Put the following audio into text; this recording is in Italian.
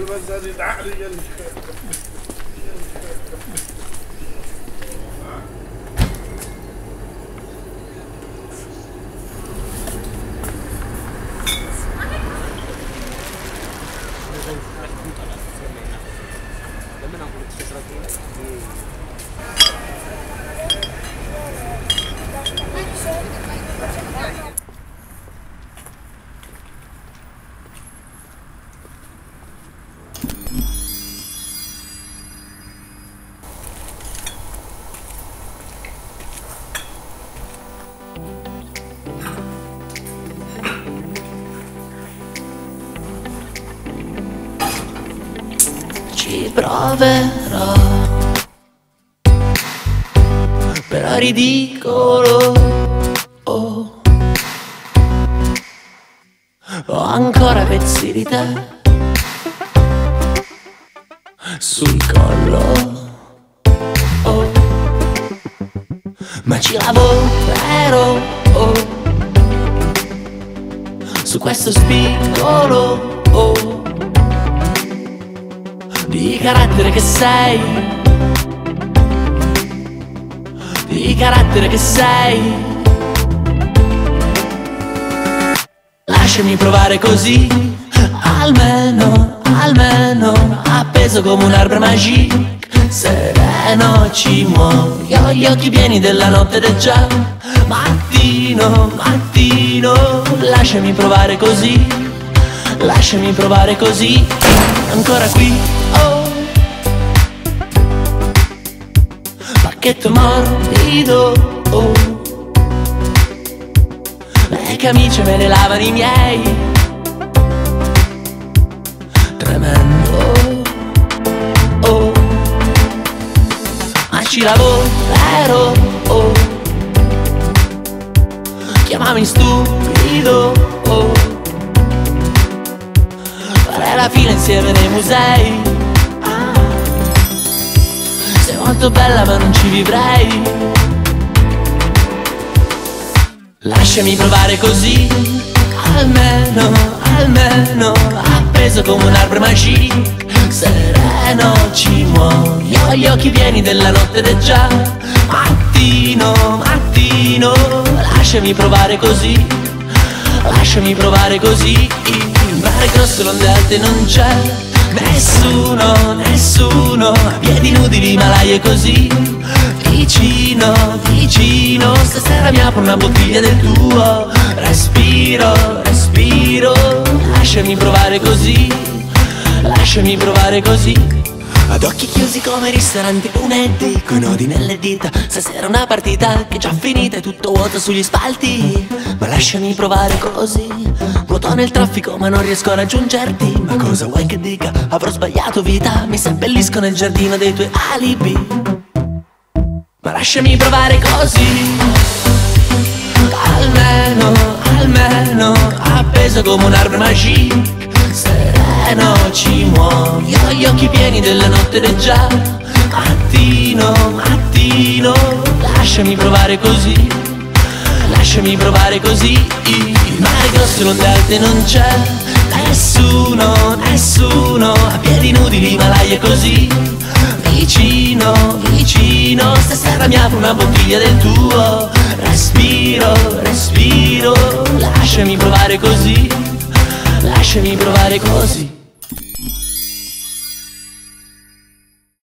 Ci proverò, però è ridicolo. Ho ancora pezzi di te sul collo, ma ci lavorerò su questo spigolo di carattere che sei, di carattere che sei. Lasciami provare così, almeno, appeso come un arbre magique. Sereno ci muoio, gli occhi pieni della notte ed è già mattino. Lasciami provare così, lasciami provare così. Ancora qui, pacchetto morbido, le camicie me le lavano i miei. Tremendo, ma ci lavorerò. Chiamami stupido, fare la fila insieme nei musei. Sei molto bella ma non ci vivrei. Lasciami provare così, almeno, appeso come un arbre magique. Sereno ci muoio, gli occhi pieni della notte ed è già mattino. Lasciami provare così, lasciami provare così. Il mare grosso, l'onde alte, non c'è nessuno, a piedi nudi l'Himalaya è così vicino. Stasera mi apro una bottiglia del tuo respiro. Lasciami provare così, lasciami provare così. Ad occhi chiusi come ristoranti punenti, coi nodi nelle dita. Stasera una partita che è già finita, è tutto vuoto sugli spalti. Ma lasciami provare così. Vuoto nel traffico ma non riesco a raggiungerti. Ma cosa vuoi che dica? Avrò sbagliato vita, mi seppellisco nel giardino dei tuoi alibi. Ma lasciami provare così, almeno, appeso come un arbre magique. Sereno ci muoio, gli occhi pieni della notte ed è già mattino. Lasciami provare così, lasciami provare così. Il mare grosso, l'onde alte, non c'è nessuno, a piedi nudi l'Himalaya è così vicino. Stasera mi apro una bottiglia del tuo respiro. Lasciami provare così, lasciami provare così.